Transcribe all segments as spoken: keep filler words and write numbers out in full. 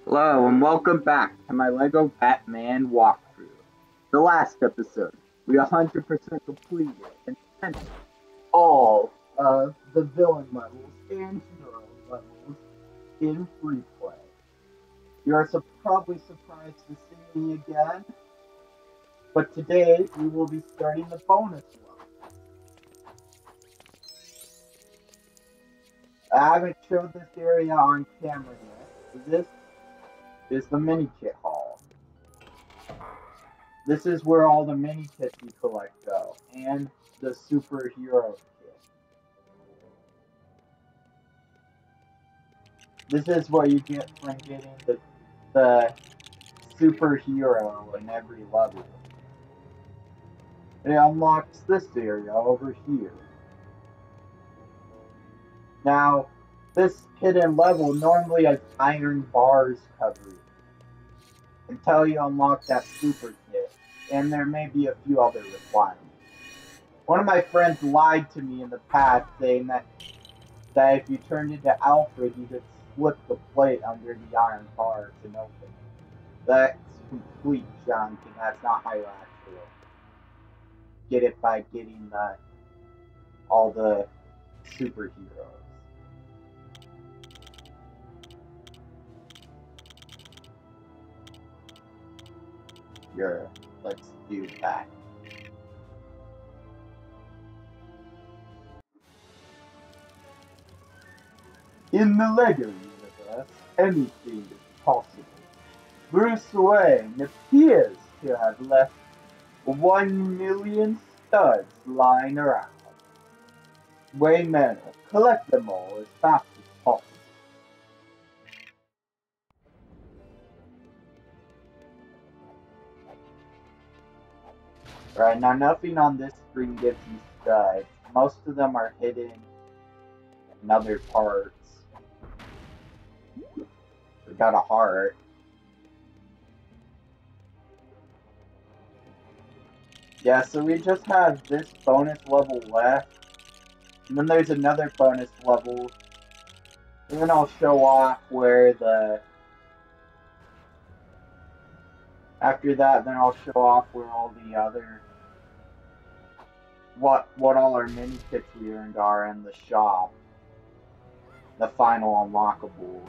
Hello and welcome back to my LEGO Batman walkthrough. The last episode, we one hundred percent completed and finished all of the villain levels and hero levels in free play. You are su- probably surprised to see me again, but today we will be starting the bonus level. I haven't showed this area on camera yet. This is the mini kit hall. This is where all the mini kits you collect go, and the superhero kit. This is what you get from getting the the superhero in every level. It unlocks this area over here. Now, this hidden level normally has iron bars covered until you unlock that super kit, and there may be a few other requirements. One of my friends lied to me in the past saying that that if you turned into Alfred, you could slip the plate under the iron bars and open it. That's complete junk, and that's not how you actually get it by getting the, all the superheroes. Here, let's do that. In the LEGO universe, anything is possible. Bruce Wayne appears to have left one million studs lying around. Wayne Manor, collect them all as fast as possible. Right, now nothing on this screen gives you studs. Most of them are hidden in other parts. We got a heart. Yeah, so we just have this bonus level left. And then there's another bonus level. And then I'll show off where the... After that, then I'll show off where all the other... What, what all our mini kits we earned are in the shop. The final unlockables.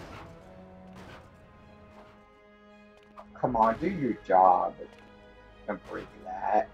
Come on, do your job. Don't break that.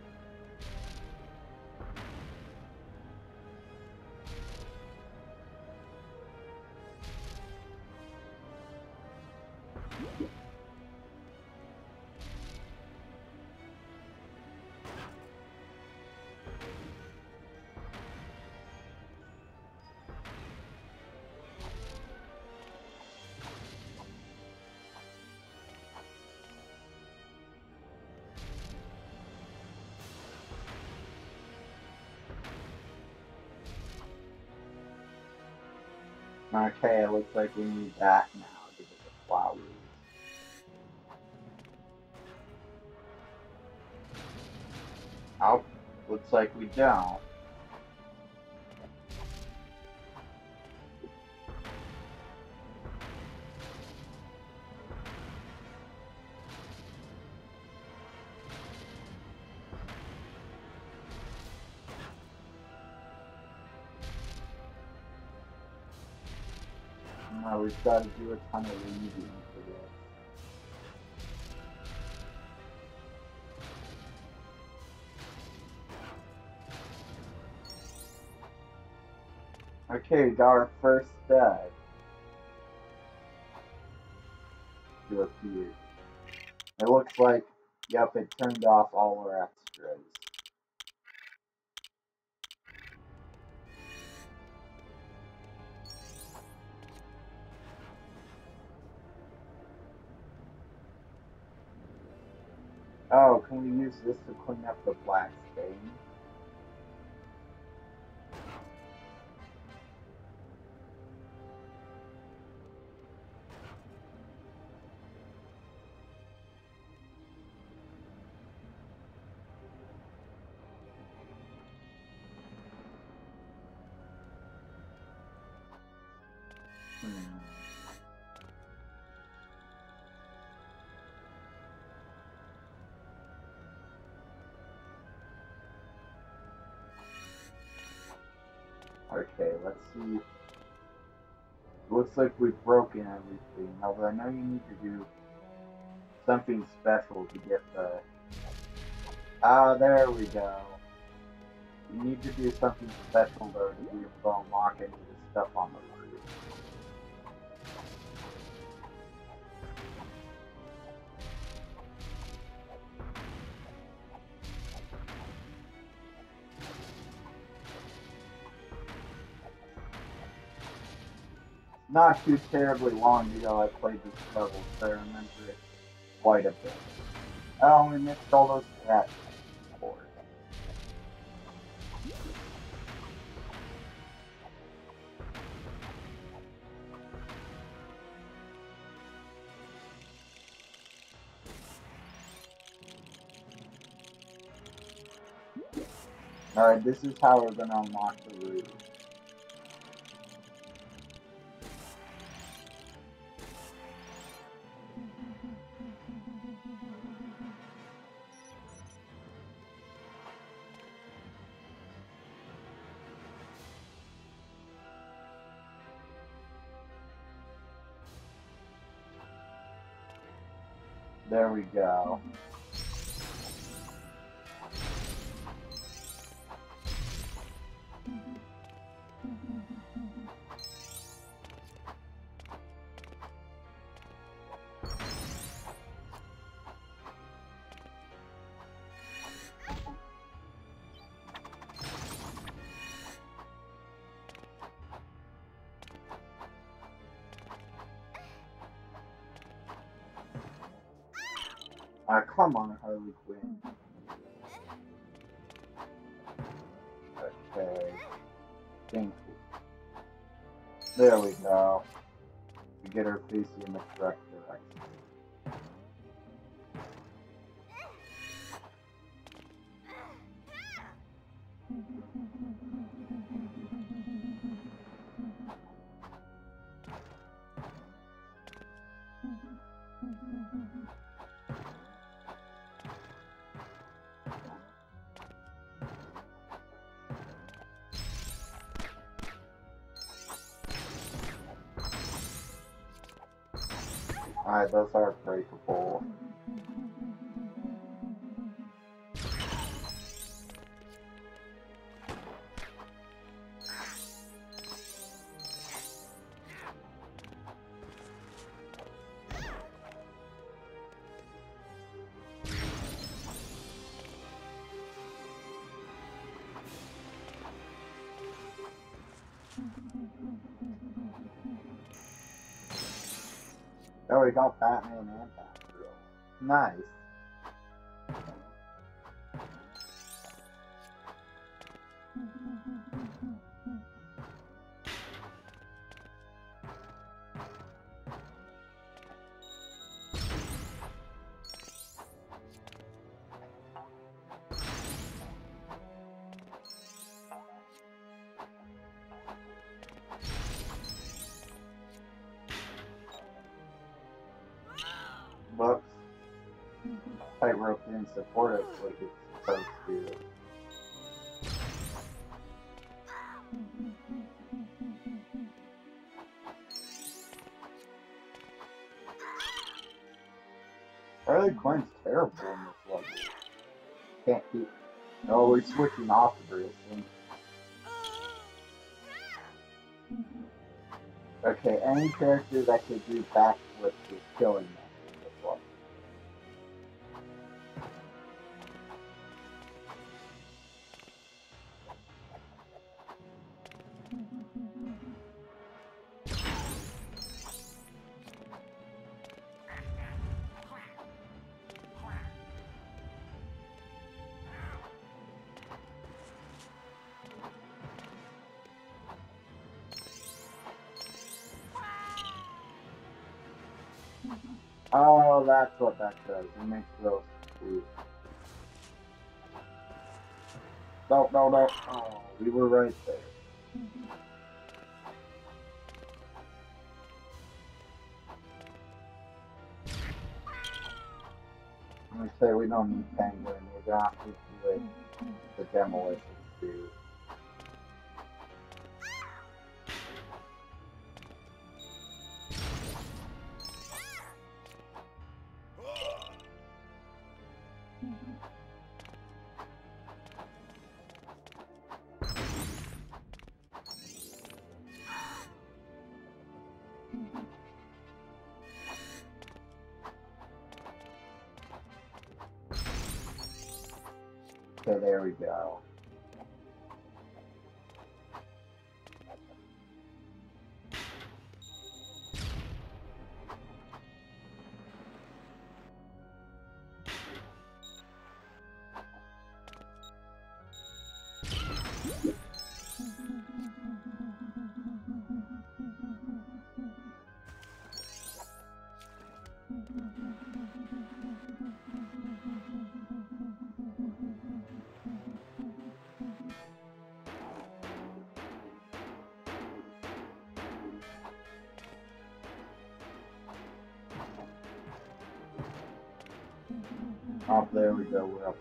Okay, it looks like we need that now to get the flowers. Oh, looks like we don't. No, we've got to do a ton of reading for this. Okay, we got our first stud to appear. It looks like, yep, it turned off all our extras. Oh, can we use this to clean up the black stain? Hmm. Okay, let's see. Looks like we've broken everything, although I know you need to do something special to get the... Ah, there we go. You need to do something special though to be able to unlock any of the stuff on the roof. Not too terribly long ago I played this level, so I remember it quite a bit. Oh, we missed all those cats. Alright, this is how we're gonna unlock the roof. There we go. Ah, uh, come on, Harley Quinn. Okay. Thank you. There we go. We get her facing in the correct direction. Alright, those are breakable. Oh, we got Batman and Batgirl. Nice. Whoops. Tightrope didn't support us like it's supposed to. Harley Quinn's terrible in this level. Can't keep. No, we're switching off of her. Okay, any character that could do backflips is killing them in this level. Oh, that's what that does. It makes those two. No, no, no. Oh, we were right there. I'm gonna say we don't need Penguin. We're gonna have to do it the demolition too. Okay, there we go. Oh, there we go. We're up.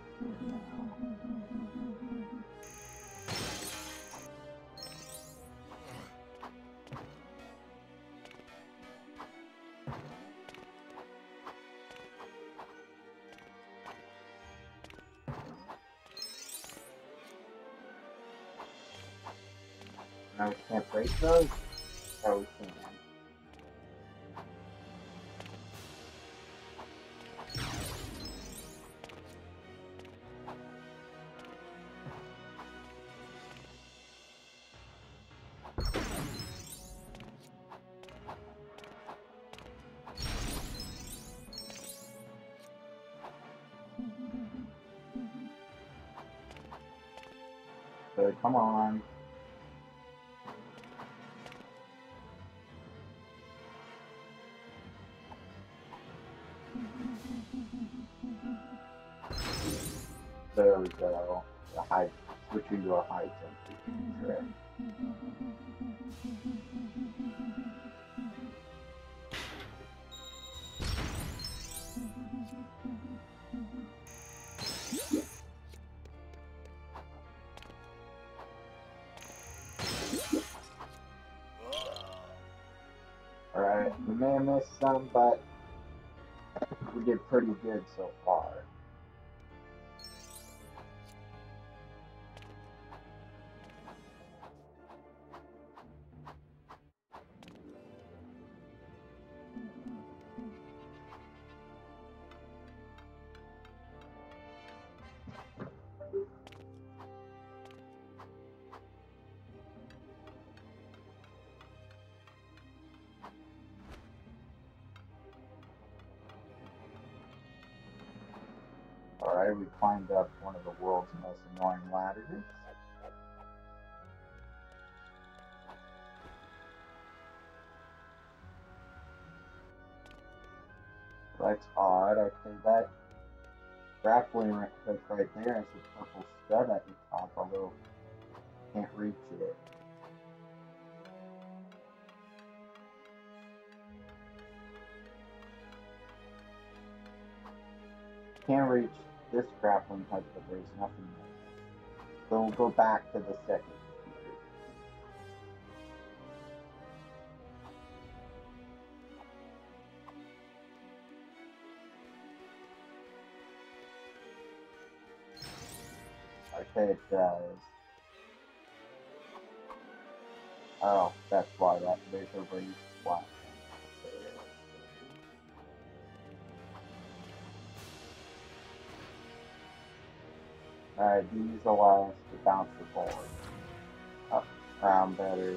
Now we can't break those? Oh, we can. So, come on. There we go. The high, switching to a high temperature trick. Alright, we may have missed some, but we did pretty good so far. Alright, we climbed up one of the world's most annoying ladders. That's odd. Okay, that grappling hook right there has a purple stud at the top, although can't reach it. Can't reach this grappling hook, but there's nothing there. So we'll go back to the second computer. Okay, it does. Oh, that's why that there's a raised platform there. Alright, these allow us to bounce the board up around better.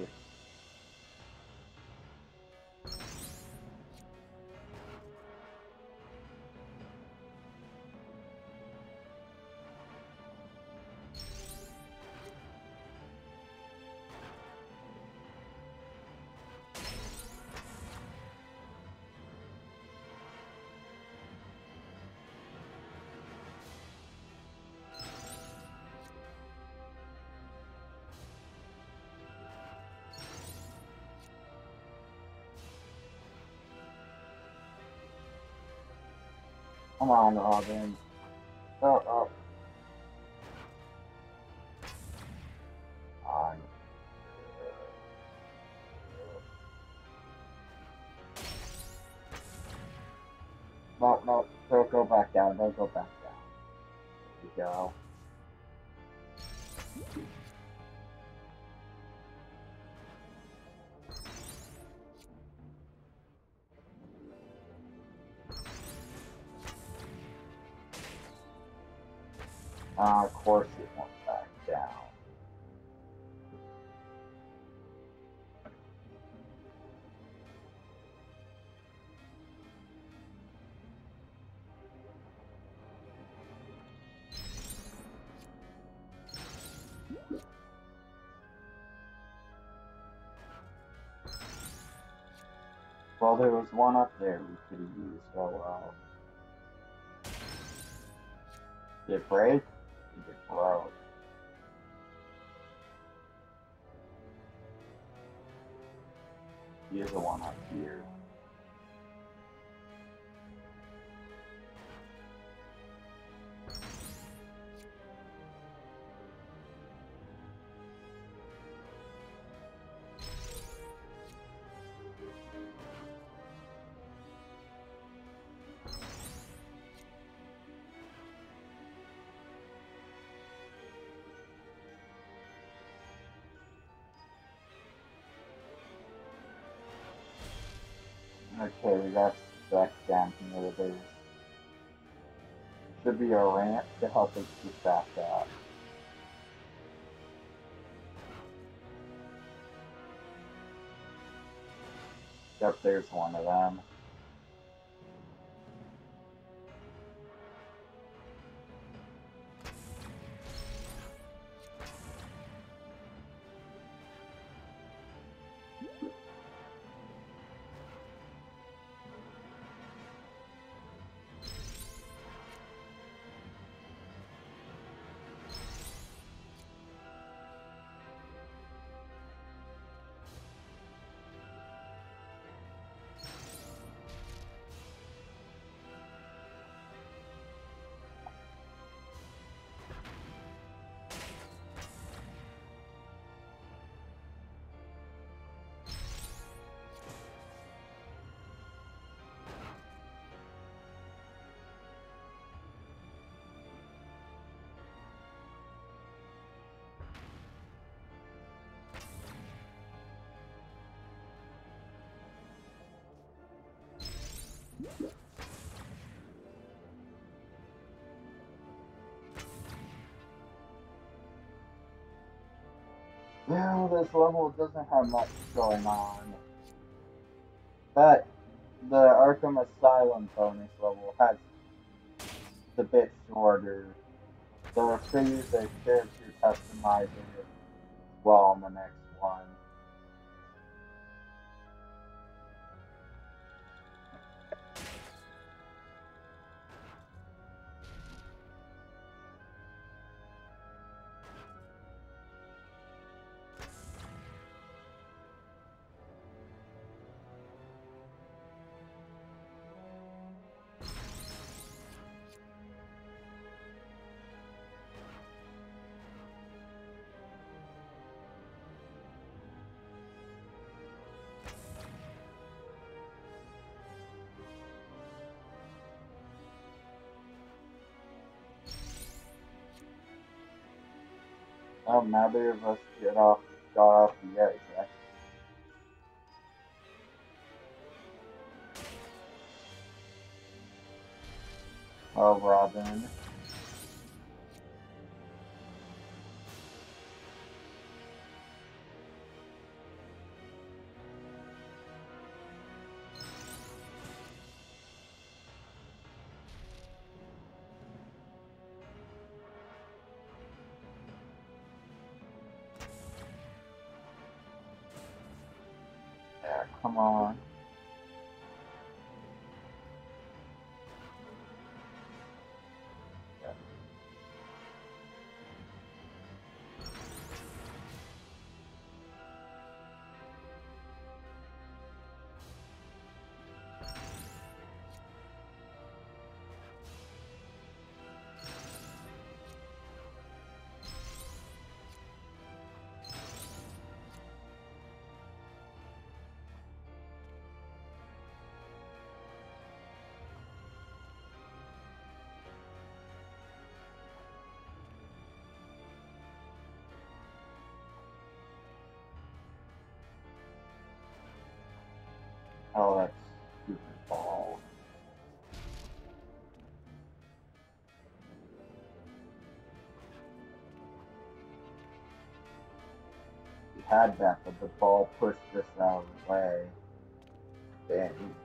Come on, Robin. Oh, oh. On. No, no, don't go back down, don't go back down. go. Uh, of course it went back down. Well, there was one up there we could have used. Oh well. Did it break? It broke. Here's the one up here. Okay, that's back down here. There's should be a ramp to help us get back up. Yep, there's one of them. Well, this level doesn't have much going on. But the Arkham Asylum bonus level has the bit shorter. So let's go use a character customizer as well in the next one. Oh, neither of us get off, got off the edge, right? Oh, Robin. Yeah, come on. Yeah. Oh, that's stupid ball. We had that, but the ball pushed us out of the way. Dang.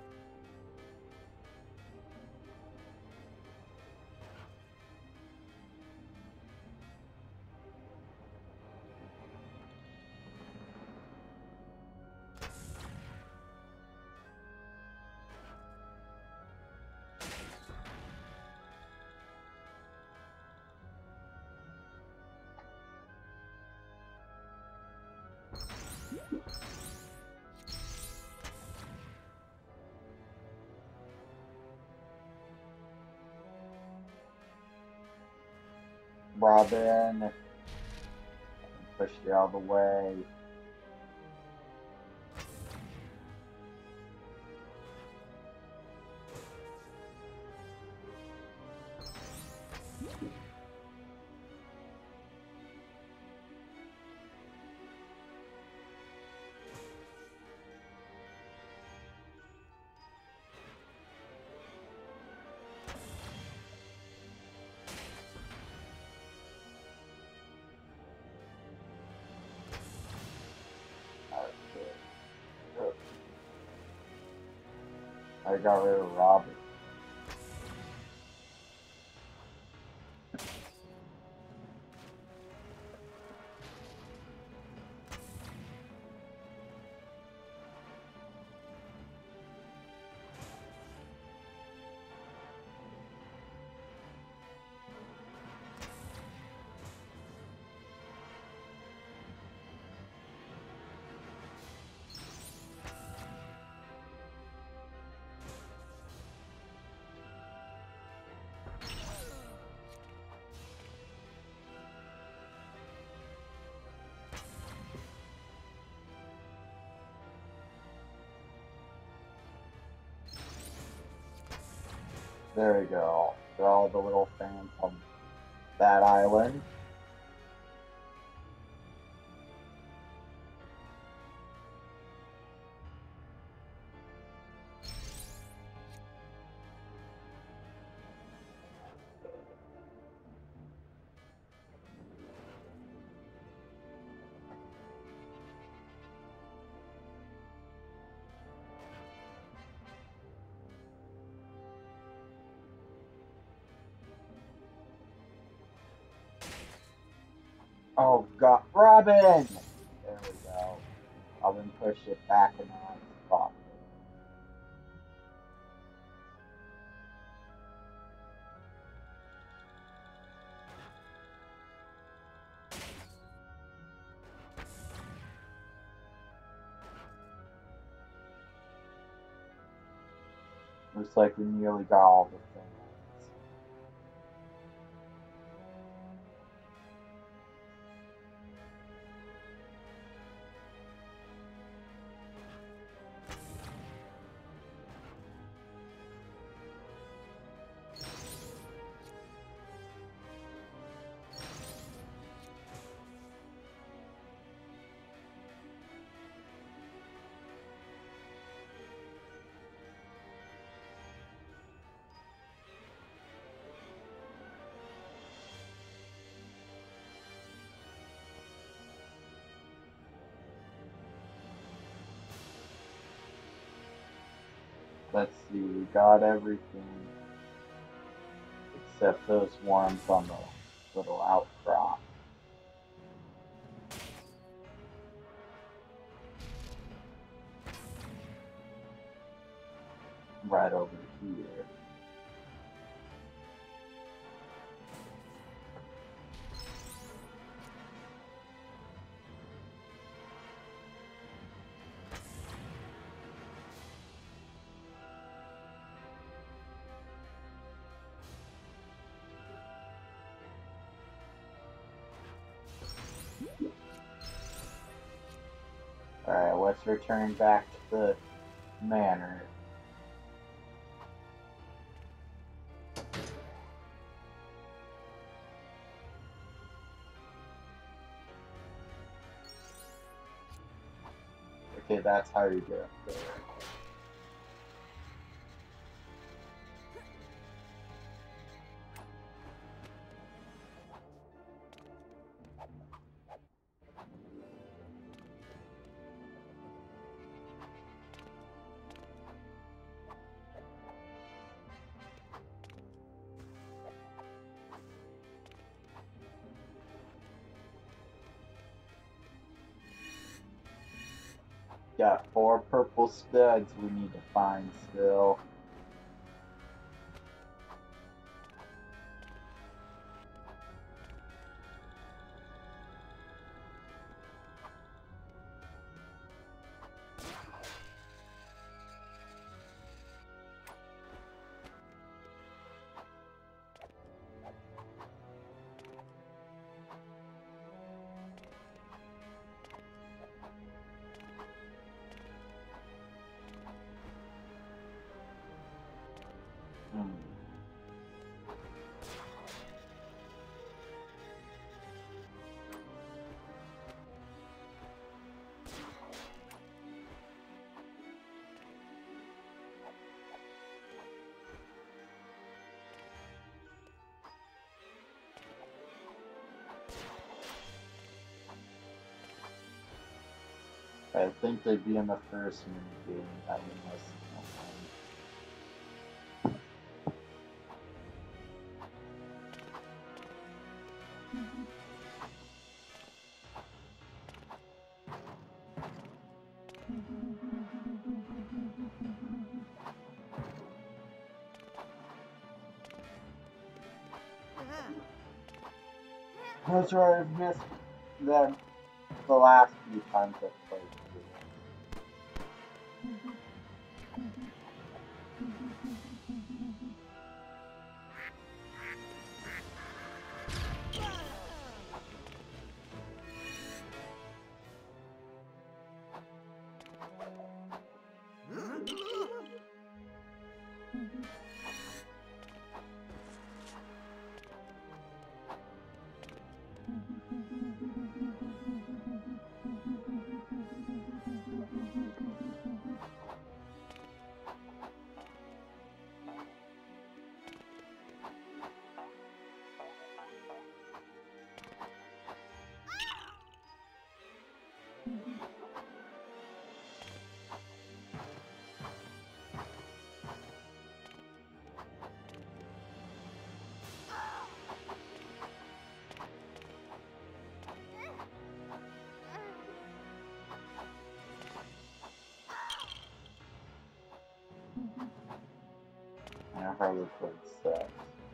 Robin pushed you out of the way. I got rid of Robin. There we go. They're all the little fans on that island. Oh god, Robin! There we go. Robin pushed it back in the right spot. Looks like we nearly got all the things. Let's see, we got everything except those ones on the little outcrop. Right over here. Alright, let's return back to the manor. Okay, that's how you do it. Got four purple studs we need to find still. Hmm. I think they'd be in the first mini game. That one was That's where I've missed them the last few times I've played. I hardly played sex.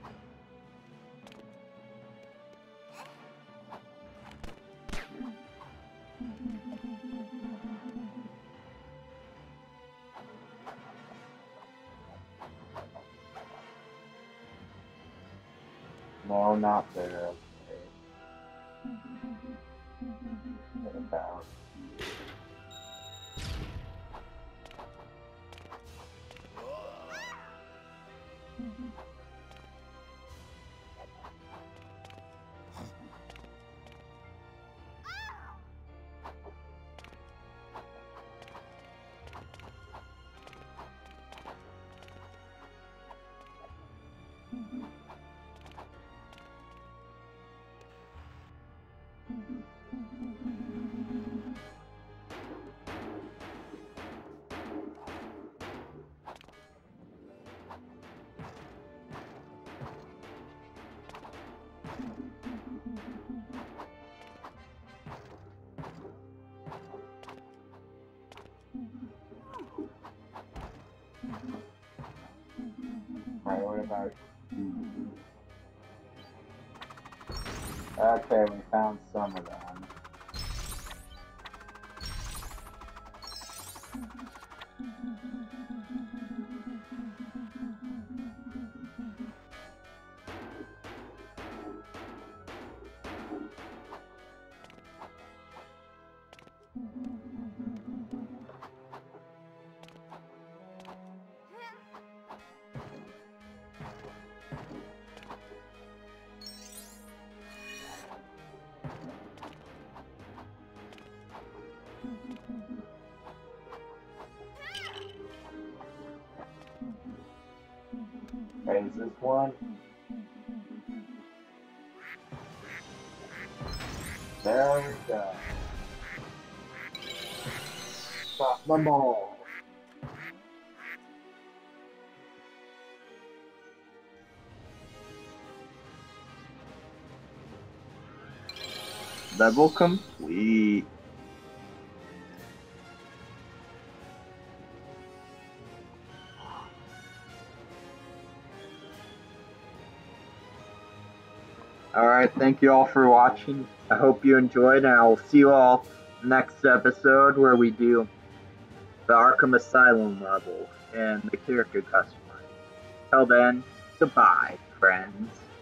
No, not there. Okay. What about here? Alright, what about you? Okay, we found some of them. Okay, is this one? There we go. Stop them all. Level complete. Alright, thank you all for watching. I hope you enjoyed, and I will see you all next episode where we do the Arkham Asylum level and the character customizing. Till then, goodbye, friends.